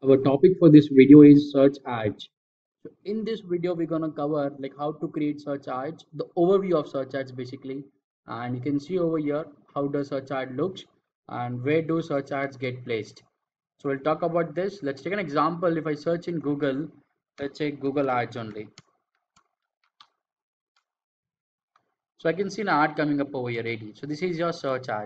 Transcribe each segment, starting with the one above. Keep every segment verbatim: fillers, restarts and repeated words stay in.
Our topic for this video is search ads. So in this video, we're gonna cover like how to create search ads, the overview of search ads basically, and you can see over here how the search ad looks and where do search ads get placed. So we'll talk about this. Let's take an example. If I search in Google, let's say Google Ads only. So I can see an ad coming up over here ready. So this is your search ad.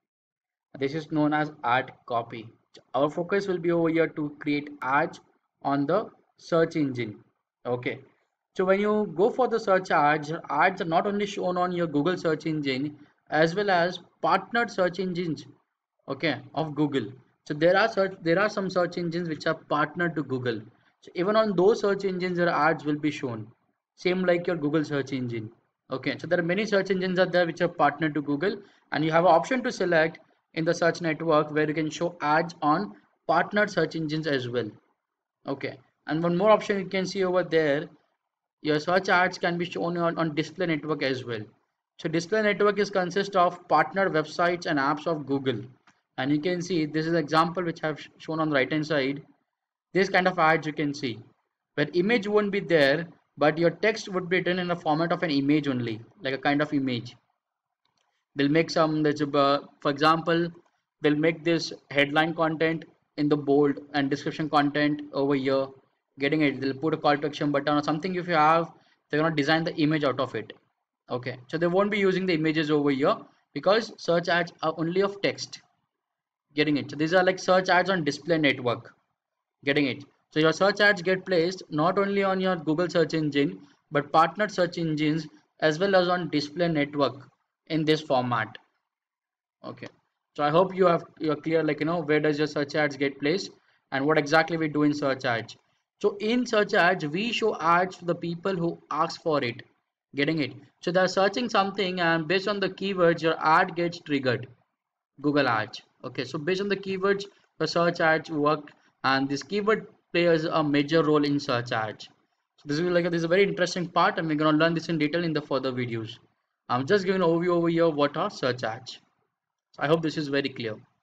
This is known as ad copy. Our focus will be over here to create ads on the search engine. Okay. So when you go for the search ads, your ads are not only shown on your Google search engine as well as partnered search engines, okay, of Google. So there are search there are some search engines which are partnered to Google. So even on those search engines, your ads will be shown. Same like your Google search engine. Okay, so there are many search engines out there which are partnered to Google, and you have an option to select in the search network where you can show ads on partnered search engines as well. Okay, and one more option you can see over there, your search ads can be shown on, on display network as well. So display network is consist of partner websites and apps of Google, and you can see this is an example which I have shown on the right hand side. This kind of ads you can see where image won't be there, but your text would be written in the format of an image only, like a kind of image. They'll make some, there's a, uh, for example, they'll make this headline content in the bold and description content over here. Getting it, they'll put a call to action button or something. If you have, they're gonna design the image out of it. Okay, so they won't be using the images over here because search ads are only of text. Getting it, so these are like search ads on display network. Getting it, so your search ads get placed not only on your Google search engine but partnered search engines as well as on display network in this format. Okay, so I hope you have you're clear, like you know where does your search ads get placed and what exactly we do in search ads. So in search ads we show ads to the people who ask for it. Getting it, so they're searching something and based on the keywords your ad gets triggered. Google ads. Okay, so based on the keywords the search ads work, and this keyword plays a major role in search ads. So this is like a, this is a very interesting part, and we're going to learn this in detail in the further videos. I'm just giving an overview over here what are search ads. I hope this is very clear.